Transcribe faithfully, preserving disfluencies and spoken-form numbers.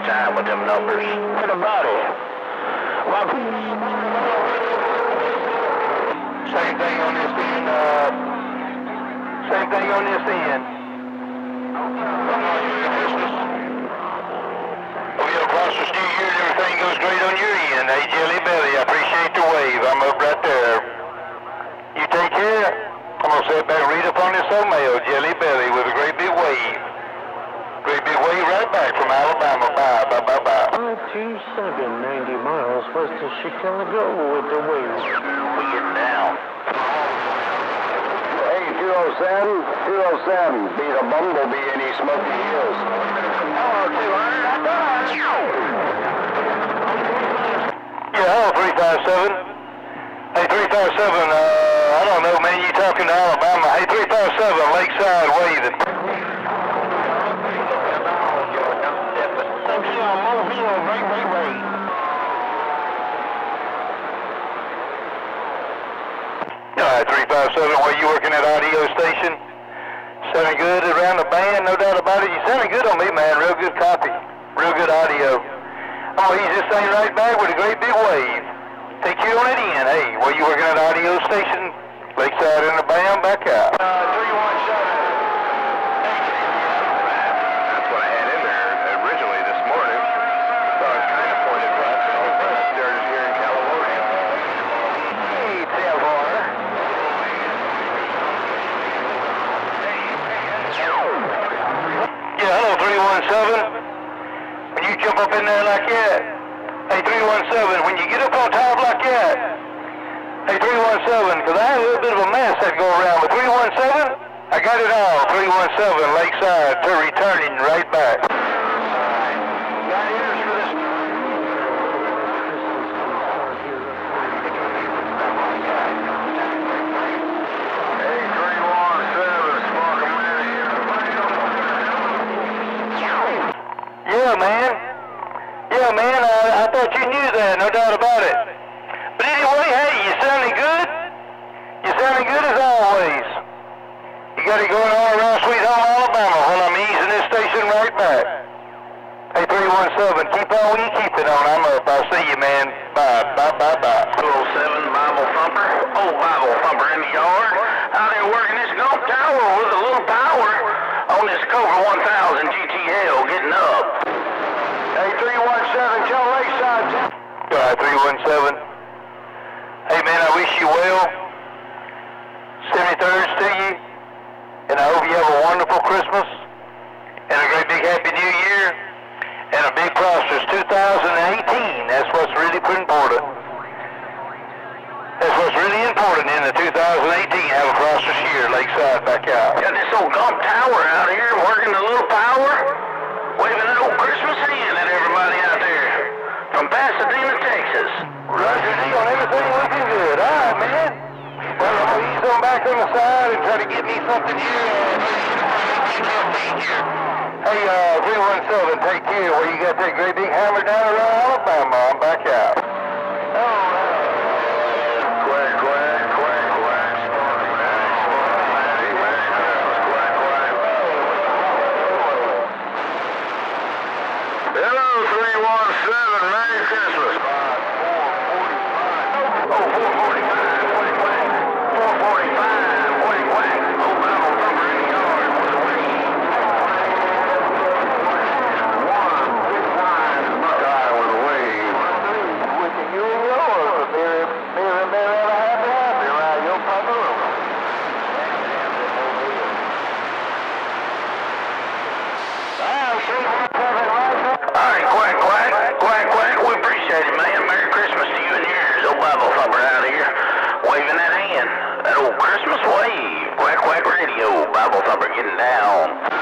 time with them numbers. What about it? Well, same thing on this end, uh, same thing on this end. We got a prosperous New Year and everything goes great on your end. Hey, Jelly Belly, I appreciate the wave. I'm up right there. You take care. I'm going to sit back and read up on this old mail, Jelly Belly, with a great big wave. Great big wave right back from Alabama. Bye, bye, bye, bye. five two seven, ninety miles west of Chicago with the wave. We get down. Hey, two oh seven, two oh seven, be the Bumblebee in these Smoky Hills. Hello, two hundred, I thought. Yeah, hello, three five seven. Hey, three five seven, uh, I don't know, man, you talking to Alabama. Hey, three five seven, Lakeside waving. Alright, three five seven, where you working at audio station? Sounding good around the band, no doubt about it. You sounding good on me, man. Real good copy. Real good audio. Oh, he's just saying right back with a great big wave. Take you on it in. Hey, where you working at audio station? Lakeside in the band, back out. Uh, three one seven. That's what I had in there originally this morning. So I kind of pointed west, and all of a sudden I started hearing California. Hey, Tailhorn. Yeah, hello, three one seven. When you jump up in there like that. Hey, three one seven, when you get up on top like that. Hey, three one seven, because I had a little bit of a mess that go around with three one seven. I got it all, three one seven, Lakeside, to returning right back. Got ears for this. Hey, three one seven, Smoky Man here. Yeah, man. Yeah, man, I, I thought you knew that, no doubt about it. But anyway, hey, you sounding good? You sounding good as always. You got it going all around Sweet Home, Alabama, while I'm easing this station right back. Hey, three one seven, keep on when you keep it on. I'm up. I'll see you, man. Bye, bye, bye, bye. two oh seven, Bible Thumper. Old Bible Thumper in the yard. Out there working this Gulf Tower with a little power on this Cobra one thousand G T L getting up. Hey, three one seven, tell Lakeside. All right, three one seven. Hey, man, I wish you well. seventy-thirds to you. And I hope you have a wonderful Christmas. And a great big Happy New Year. And a big prosperous two thousand eighteen. That's what's really important. That's what's really important in the two thousand eighteen. Have a prosperous year. Lakeside, back out. Got this old Gulf Tower out here working a little power. Waving that old Christmas hand at everybody out there. From Pasadena, Texas. Roger D on everything looking good. All right, man. Well, I'm going to ease on back on the side and try to get me something here. Hey, uh, three one seven, take care. Where you got that great big hammer down around Alabama. I'm back out. Quack, quack, quack, quack. Hello, three one seven, Merry Christmas. Oh, four forty-five, quack, quack. four forty-five, quack, quack. Old Bible Thumper in the yard with a wave. One, big wine, Buckeye with a wave. Wishing you and yours a very, very, very happy, happy around your Papa. All right, quack, quack, quack, quack. We appreciate it, man. Merry Christmas to you and yours. Old Bible Thumper out here waving that hand. That old Christmas wave. Quack, quack radio. Bible Thumper getting down.